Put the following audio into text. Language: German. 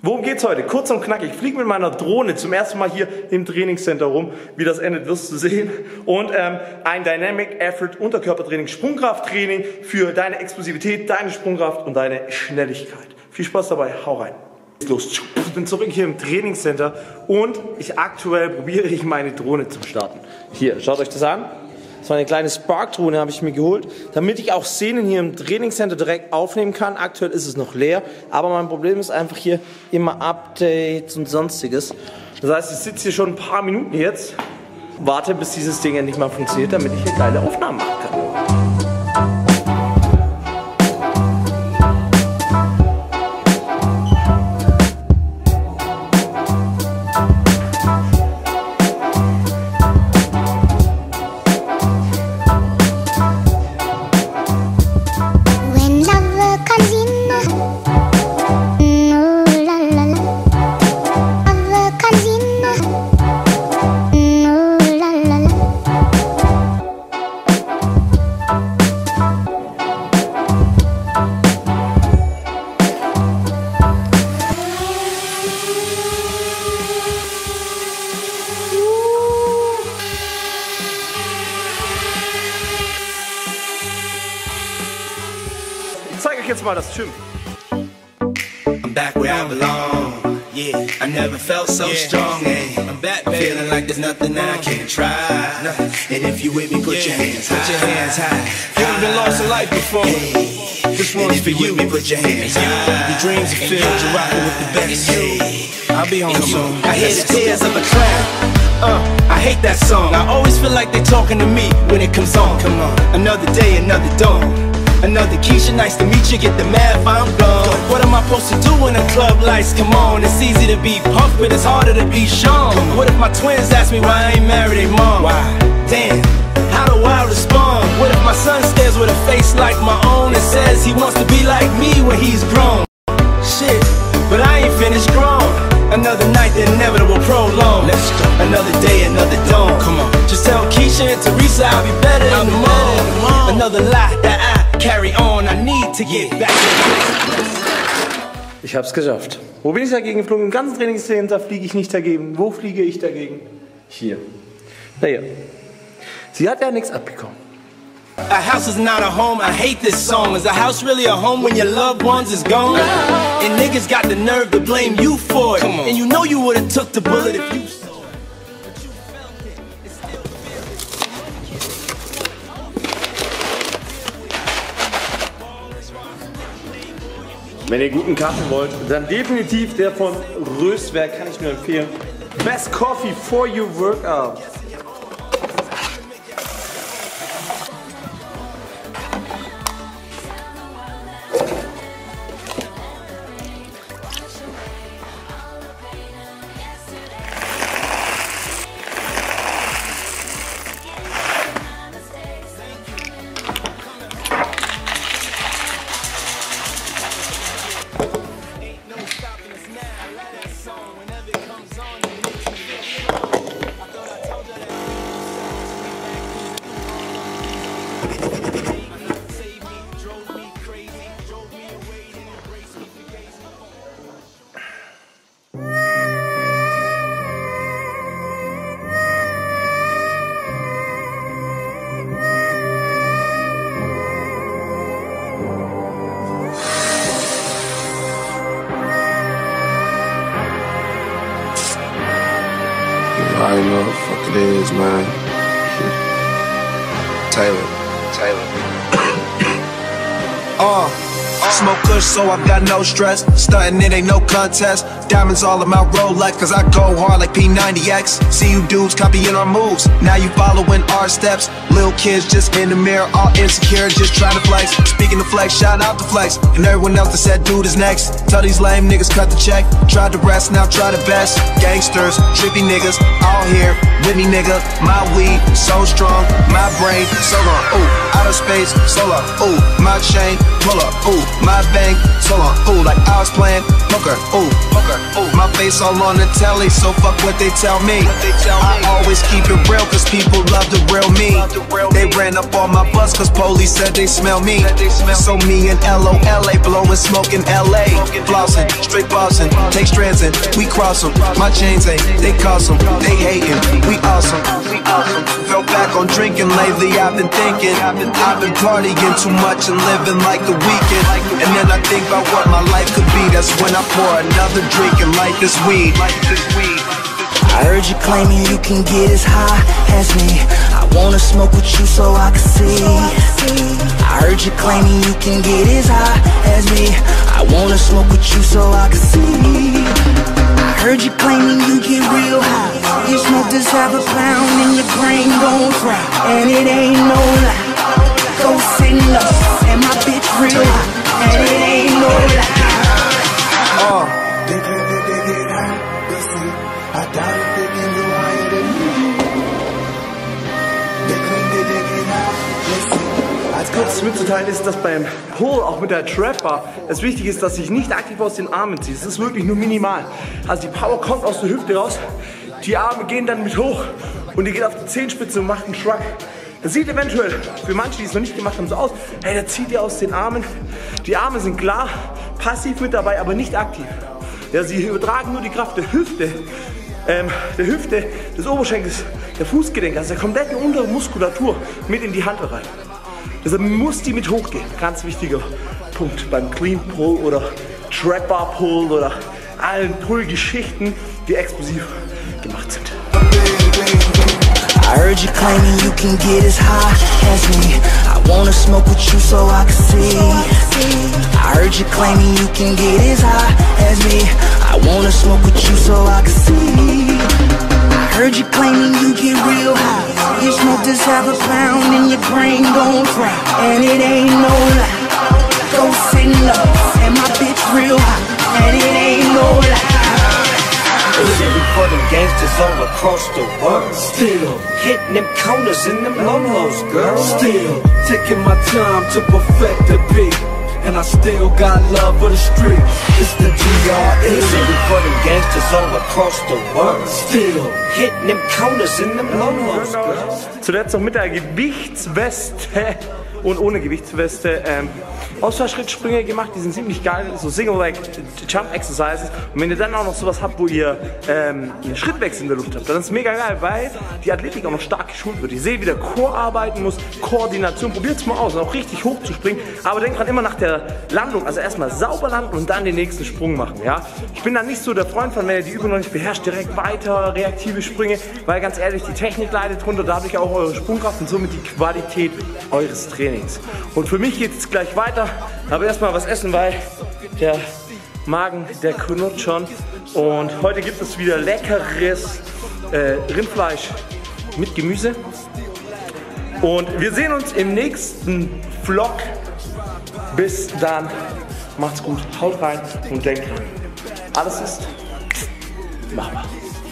Worum geht's heute? Kurz und knackig. Ich fliege mit meiner Drohne zum ersten Mal hier im Trainingscenter rum. Wie das endet, wirst du sehen. Und ein Dynamic Effort Unterkörpertraining, Sprungkrafttraining für deine Explosivität, deine Sprungkraft und deine Schnelligkeit. Viel Spaß dabei, hau rein. Los. Ich bin zurück hier im Trainingscenter und aktuell probiere ich meine Drohne zu starten. Hier, schaut euch das an. Das war eine kleine Spark-Drohne, habe ich mir geholt, damit ich auch Szenen hier im Trainingscenter direkt aufnehmen kann. Aktuell ist es noch leer, aber mein Problem ist einfach hier immer Updates und sonstiges. Das heißt, ich sitze hier schon ein paar Minuten jetzt, warte, bis dieses Ding endlich mal funktioniert, damit ich hier geile Aufnahmen machen kann. Ich zeige euch jetzt mal das Gym. I'm back where I belong. Yeah, I never felt so strong. I'm back, baby. Feeling like there's nothing I can't try. And if you with me, put your hands high. Put your hands high. You ever been lost in life before? This one's for you. Put your hands high. Your dreams are filled. You're rocking with the best. I'll be home soon. I hear the tears of a clown. I hate that song. I always feel like they're talking to me when it comes on. Come on, another day, another dawn. Another Keisha, nice to meet you, get the math, I'm gone. What am I supposed to do when the club lights come on? It's easy to be pumped, but it's harder to be shown. What if my twins ask me why I ain't married their mom? Why? Damn, how do I respond? What if my son stares with a face like my own and says he wants to be like me when he's grown? Shit, but I ain't finished grown. Another night, the inevitable prolong. Let's go. Another day, another dawn. Come on. Just tell Keisha and Teresa I'll be better in the morning. Another lie that I carry on. I need to get back to Ich hab's geschafft. Wo bin ich dagegen geflogen? Im ganzen Trainingscenter fliege ich nicht dagegen. Wo fliege ich dagegen? Hier. Naja. Sie hat ja nichts abbekommen. A house is not a home, I hate this song. Is a house really a home when your loved ones is gone? And niggas got the nerve to blame you for it. And you know you would've took the bullet if you saw it. But you felt it. It still feels. Wenn ihr guten Kaffee wollt, dann definitiv der von Röswerk, kann ich nur empfehlen. Best coffee for your workout. I already know what the fuck it is, man. Taylor. Smoke kush, so I've got no stress. Stuntin', it ain't no contest. Diamonds all in my Rolex, cause I go hard like P90X. See you dudes copying our moves, now you following our steps. Little kids just in the mirror, all insecure, just trying to flex. Speaking of flex, shout out to flex. And everyone else that said dude is next. Tell these lame niggas cut the check. Tried the rest, now try the best. Gangsters, trippy niggas, all here with me, nigga. My weed, so strong, my brain, so long. Ooh, outer space, so long. Ooh, my chain, pull up. Ooh, my bank, so long. Ooh, like I was playing poker. Ooh, poker. My face all on the telly, so fuck what they tell me. I always keep it real, cause people love the real me. They ran up on my bus, cause police said they smell me. So me and LOLA, blowing smoke in LA. Flossing, straight bossing, take strands and we cross them. My chains ain't, they cost them, they hating, we awesome. Fell back on drinking lately, I've been thinking. I've been partying too much and living like the weekend. And then I think about what my life could be. That's when I pour another drink and light this weed. I heard you claiming you can get as high as me. I wanna smoke with you so I can see. I heard you claiming you can get as high as me. I wanna smoke with you so I can see. I heard you claiming you get real high. You smoke this half a pound and your brain gon' fry. And it ain't no lie. Go say no, and my bitch real high. And it ain't no lie. Als kurzes mitzuteilen ist, dass beim Pull, auch mit der Trapper, es wichtig ist, dass ich nicht aktiv aus den Armen ziehe. Es ist wirklich nur minimal. Also die Power kommt aus der Hüfte raus, die Arme gehen dann mit hoch und die geht auf die Zehenspitze und macht einen Shrug. Das sieht eventuell für manche, die es noch nicht gemacht haben, so aus, hey, da zieht ihr aus den Armen. Die Arme sind klar, passiv mit dabei, aber nicht aktiv. Ja, sie übertragen nur die Kraft der Hüfte, des Oberschenkels, der Fußgelenke, also der kompletten unteren Muskulatur mit in die Hand rein. Deshalb muss die mit hochgehen. Ganz wichtiger Punkt beim Clean Pull oder Trapper Pull oder allen Pull-Geschichten, die explosiv gemacht sind. I heard you claiming you can get as high as me. I wanna smoke with you so I can see. I heard you claiming you can get as high as me. I wanna smoke with you so I can see. I heard you claiming you get real high. You smoke this half a pound and your brain gon' fry. And it ain't no lie. Go say no, and my bitch real high. And it ain't no lie. Living for them gangsters all across the world. Still hitting them corners in them lolos, girl. Still taking my time to perfect the beat. And I still got love for the street. It's the GRE. Living for them gangsters all across the world. Still hitting them corners in them lolos, girl. Zuletzt noch mit der Gewichtsweste und ohne Gewichtsweste Ausfallschrittsprünge gemacht, die sind ziemlich geil, so Single Leg Jump Exercises. Und wenn ihr dann auch noch sowas habt, wo ihr einen Schrittwechsel in der Luft habt, dann ist es mega geil, weil die Athletik auch noch stark geschult wird. Ich sehe, wie der Core arbeiten muss, Koordination, probiert es mal aus, auch richtig hoch zu springen, aber denkt dran, immer nach der Landung, also erstmal sauber landen und dann den nächsten Sprung machen, ja. Ich bin da nicht so der Freund von, wenn ihr die Übung noch nicht beherrscht, direkt weiter reaktive Sprünge, weil ganz ehrlich, die Technik leidet drunter, dadurch auch eure Sprungkraft und somit die Qualität eures Trainings. Und für mich geht es gleich weiter. Aber erstmal was essen, weil der Magen, der knurrt schon. Und heute gibt es wieder leckeres Rindfleisch mit Gemüse. Und wir sehen uns im nächsten Vlog. Bis dann. Macht's gut, haut rein und denkt dran. Alles ist machbar.